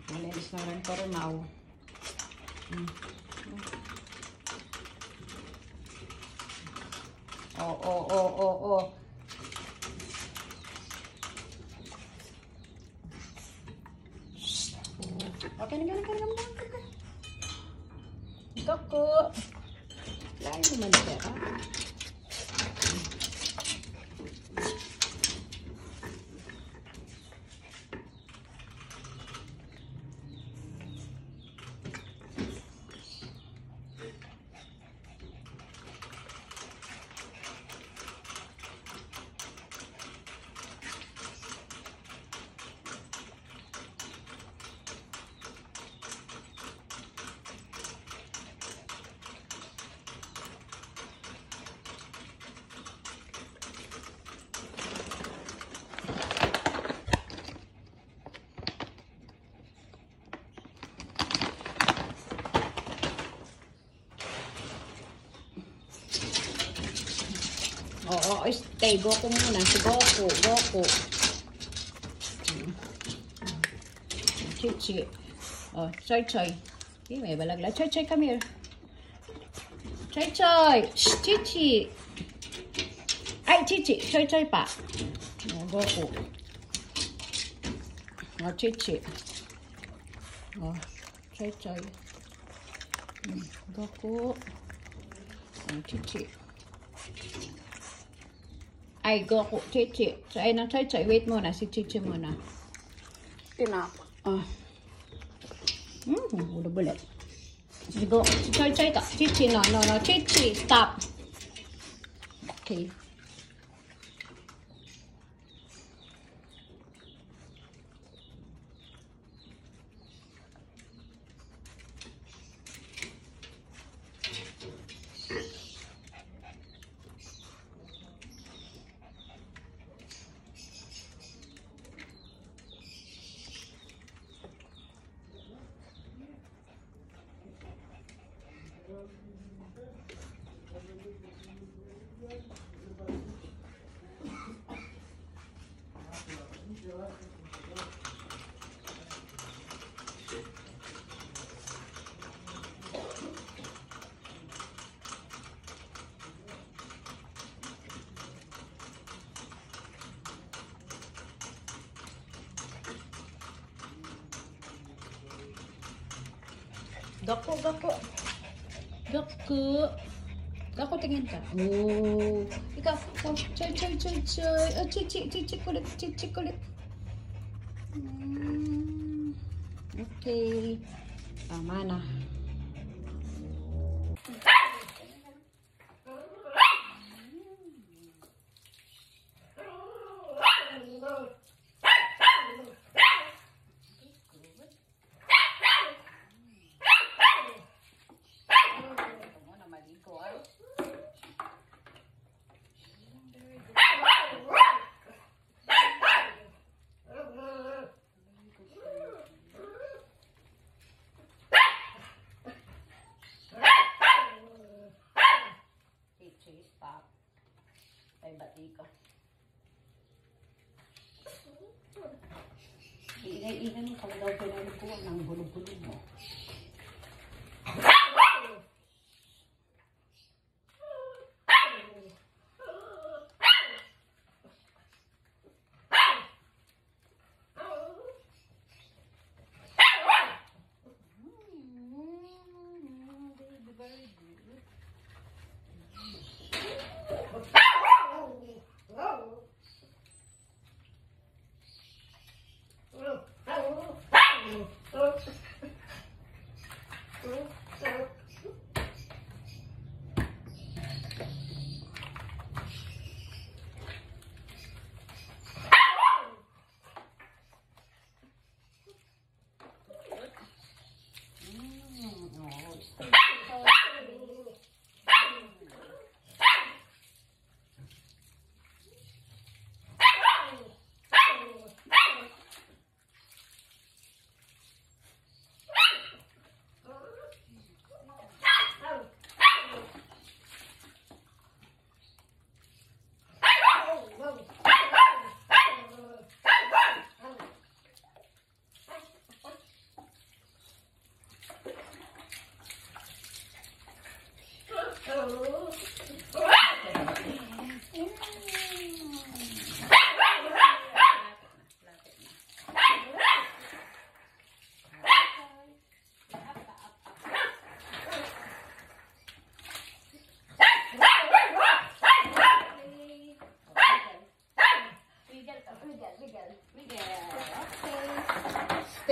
Malinis na rin pero now. Oh. Okay, naman. Koko. Lain naman siya, ha? Oo, stay. Goku muna. Si Goku. Chichi. Oh, Choy. Okay, may balagla. Choy, come here. Choy. Shh, Chichi. Ay, Chichi. Choy pa. Oh, Goku. Oh, Chichi. Oh, Choy. Goku. Oh, Chichi. Ay, Goku, Chichi. So, ay na, Choy. Wait muna. Si Chichi muna. Tinapon. Bulat. Si Goku. Si Choy ka. Chichi, no. Chichi, stop. Okay. Goku, tingin ka. Oh. Ikaw. Oh, Choy. Oh, Chichi kulit. Okay. Tama na. Stop. Ay, bati ka. Iingay mo kung daw pinalikuha ng bulog-bulog mo.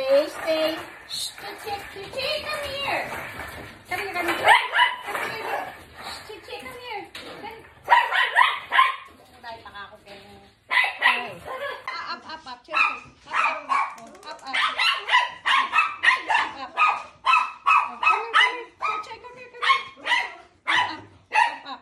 Stay. Shh, Tuti, come here. Come here. Come here. Shh, Tuti, come here. Dahil baka ako ganyan. Up. Tuti. Up. Up. Come here. Up.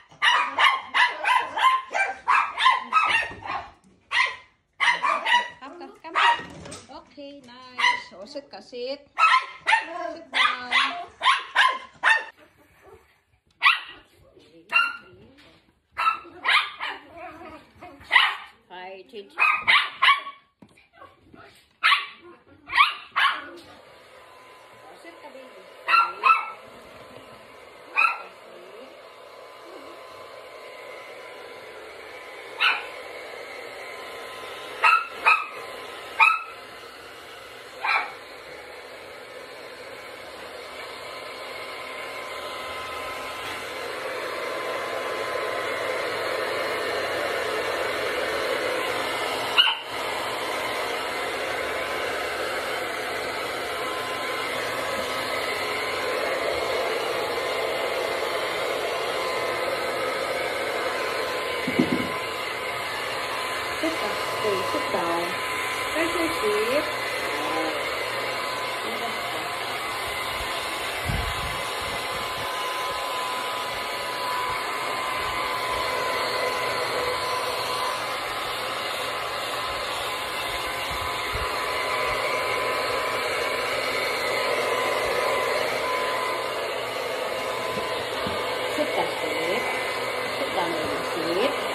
Okay, nice. So, sit ka, sit. Sit down. Hi, Titi. Sit ka, baby. Sit down. Where's your seat? Sit down, sit. Sit down, baby, sit.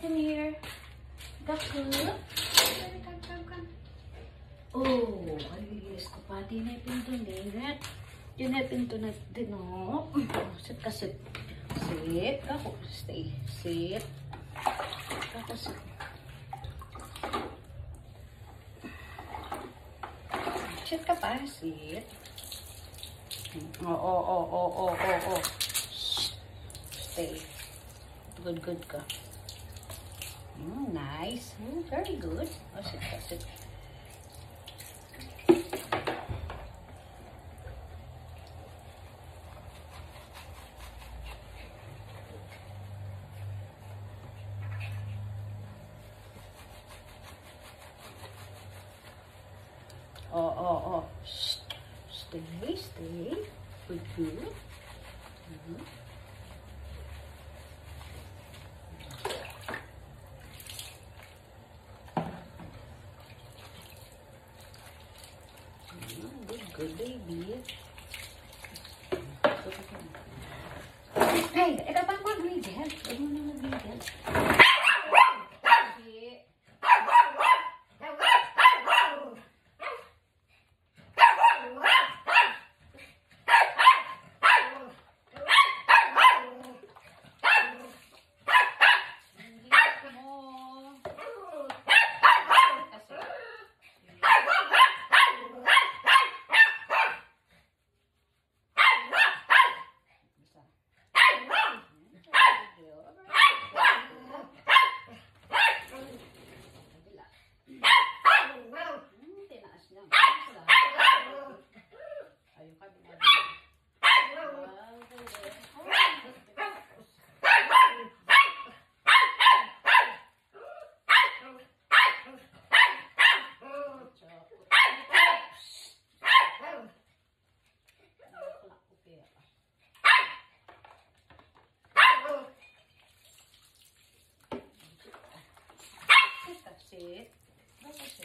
come here. Come. Oh, ayos ko pa. Tinipin to net. Tinipin to net din, oh. Sit ka, sit. Sit. Ako, stay. Sit. Ako, sit. Sit ka pa, sit. Oh. Stay. Good ka. Nice. Very good. Oh, sit ka, sit. Oh. Stay. Good. Good baby. Hey, ikaw pa mag-read. Huwag mo na mag-read. Sit. Sit.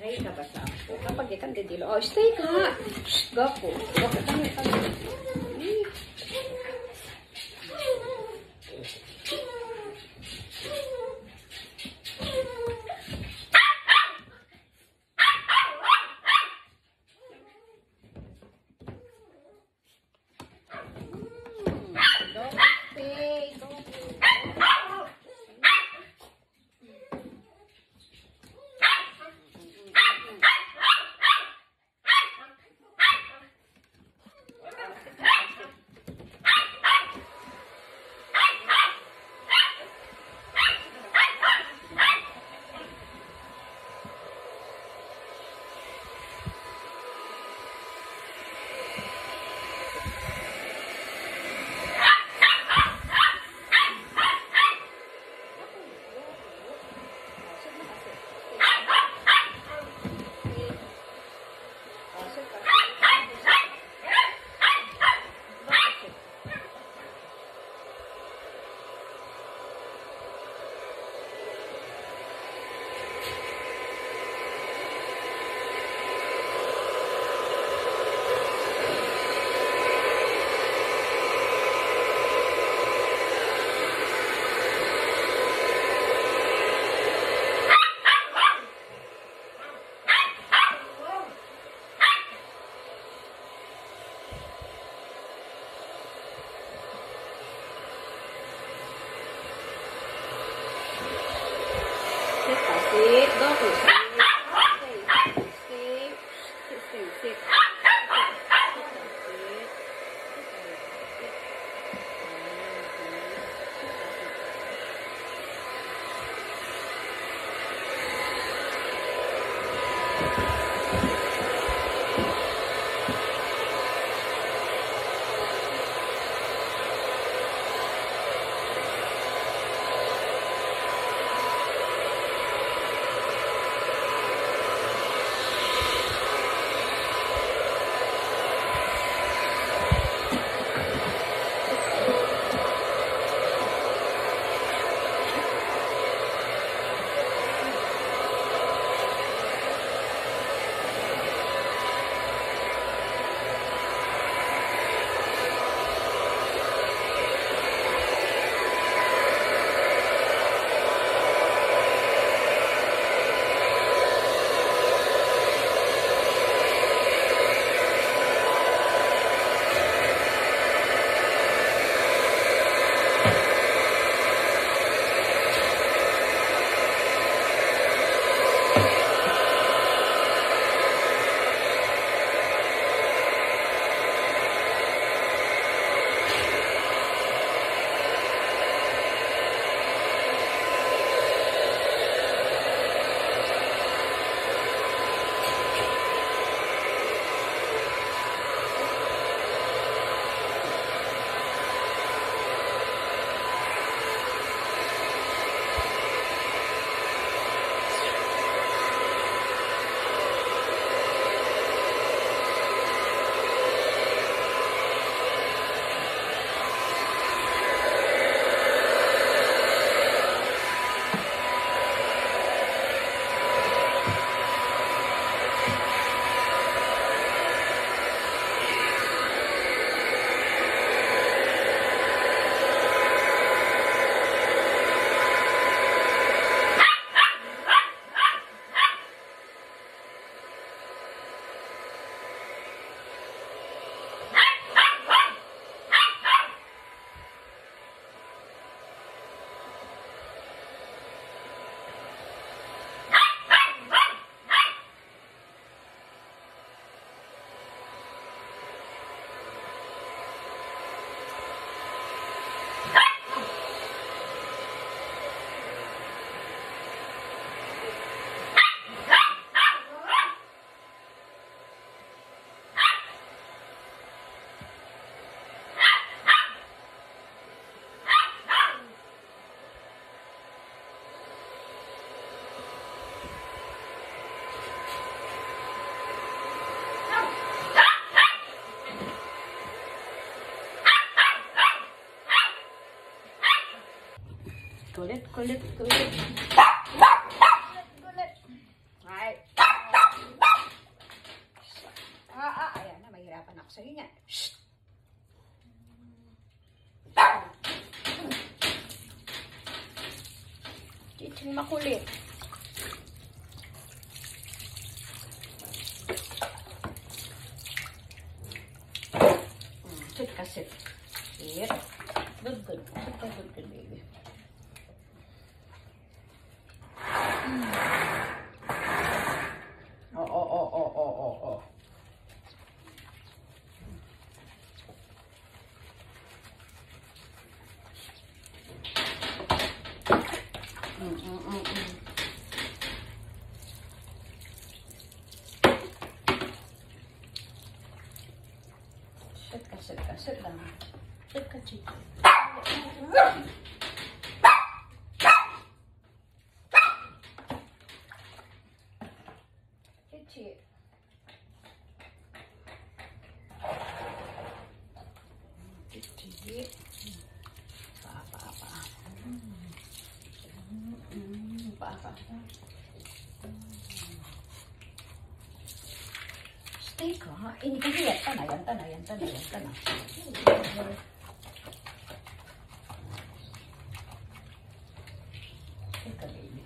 Stay ka ba sa ako? Kapag ikan didilo. Oh, stay ka. Gako. Gako kami kami. Sit, go to sit. Kulit. Kulit. Right. Sige nga. Shh! Chiching makulit. Sit ka, sit. Sit. Good, good. Sit ka, good, good, baby. Oh. Sit down. Sit ka, Chichi. Chichi. Chichi. Pa. Stay ka. Ini kasi yan na. Teka, baby.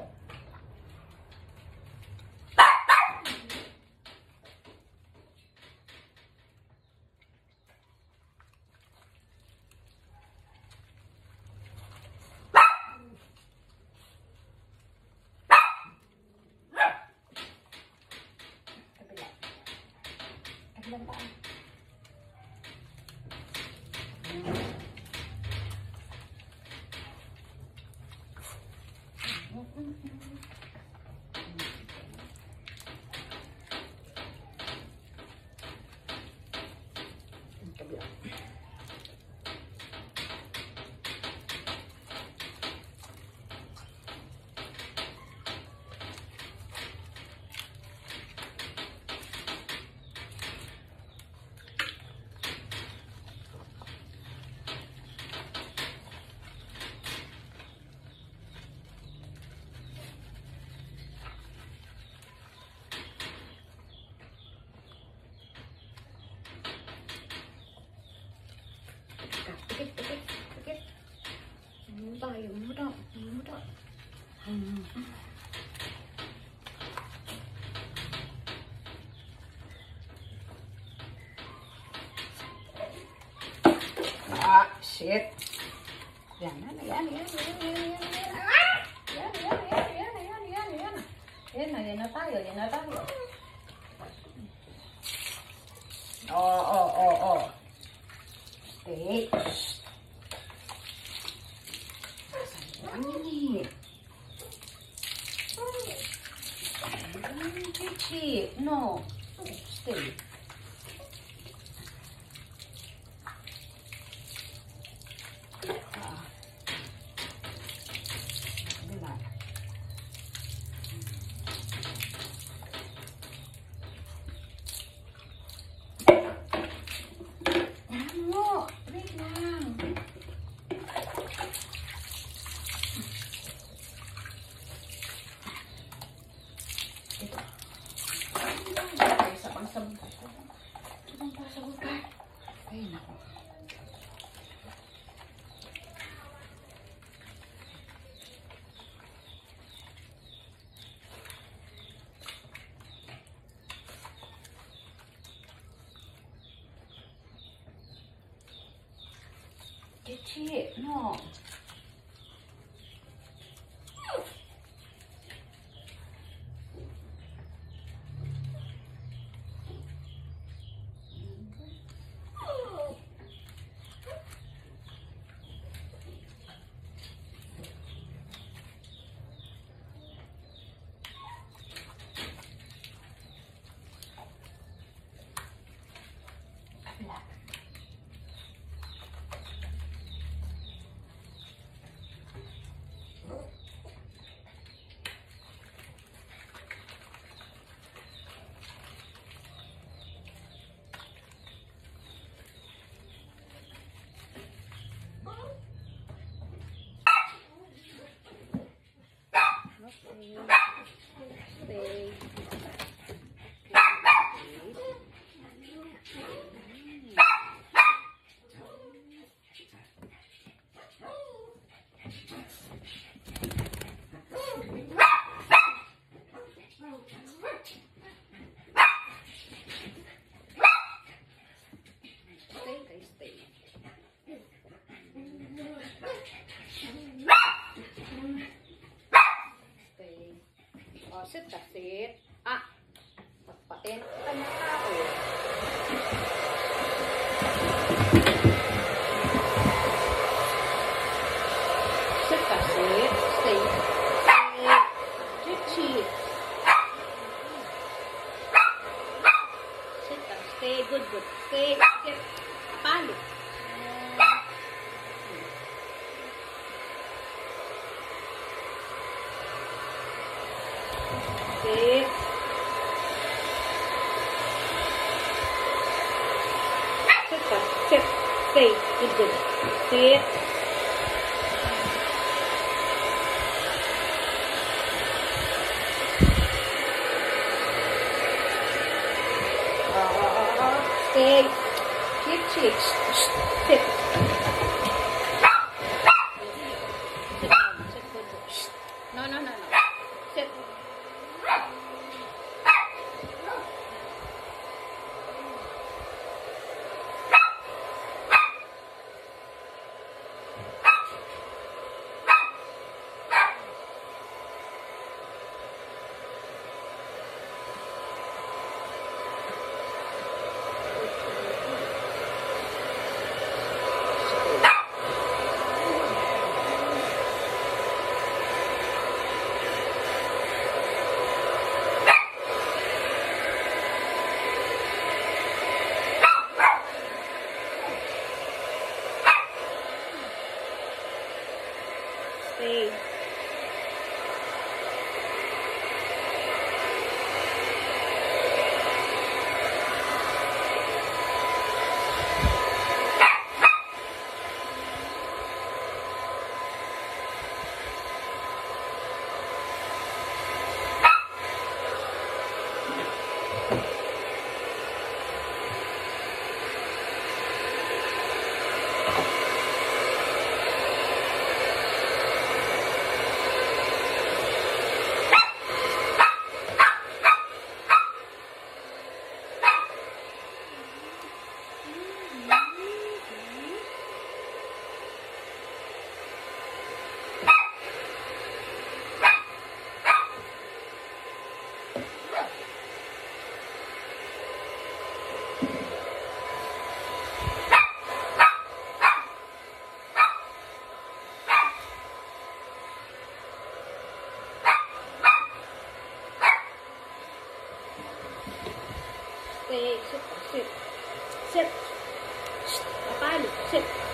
Kabilang pa. Pikit. Muda. Shit. Yan na. Yan na tayo. Oh. Stay. Chichi, no. Stay. Wait lang. Ito. Isa pang sabon. Sabon pa. Ay, naku. Chichi, no. sit ka, sit. Ah, patin ka na tao. Sit ka, sit. Stay. Sit, sit. Sit ka, stay. Good, good. Stay. Sit. Palo. Sit. Sit ka, sit. Stay. Good, good. Sit. Stay. Sit, sit. Sit. Sit down. Sit good. No, no, no, no. Sit. Stay. Stay. Sit. Sit. Sit. Sit. Sit.